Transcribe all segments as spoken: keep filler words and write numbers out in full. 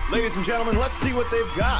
Ladies and gentlemen, let's see what they've got.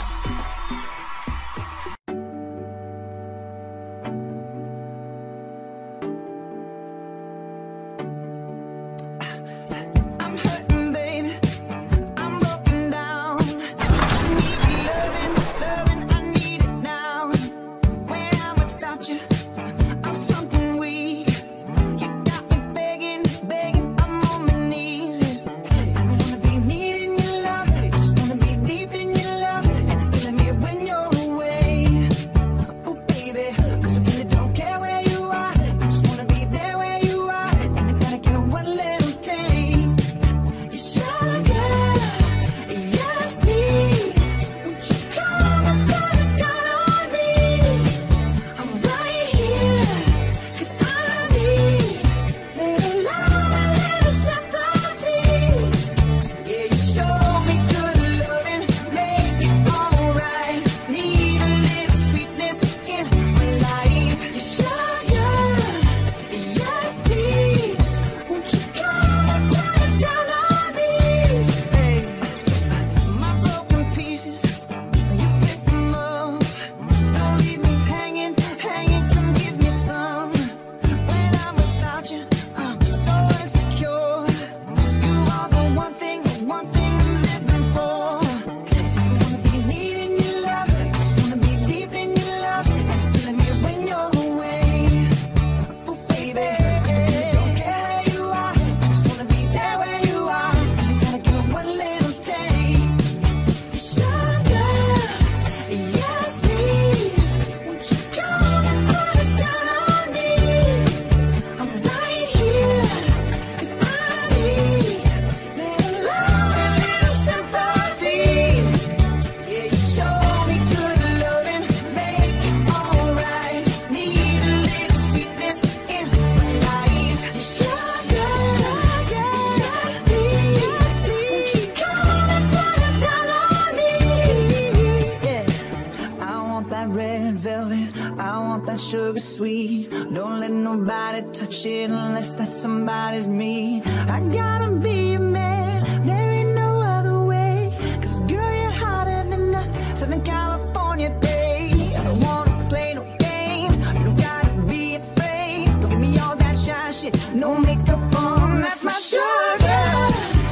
Sugar sweet, don't let nobody touch it unless that somebody's me. I gotta be a man, there ain't no other way. Cause girl, you're hotter than a Southern California day. I don't wanna play no games, you don't gotta be afraid. Don't give me all that shy shit, no makeup on, that's my sugar.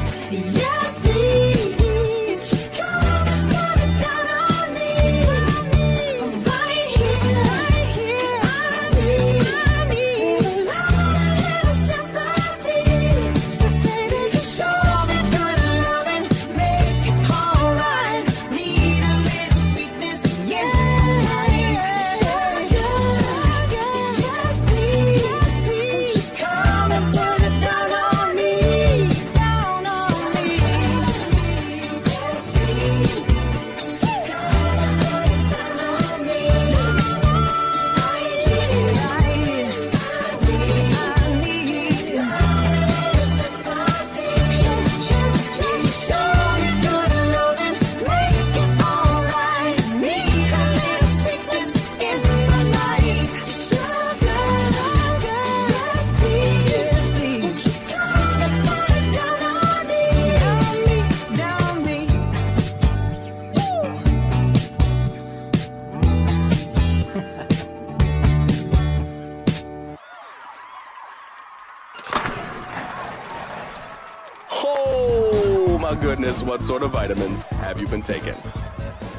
Yes, please. Oh my goodness, what sort of vitamins have you been taking?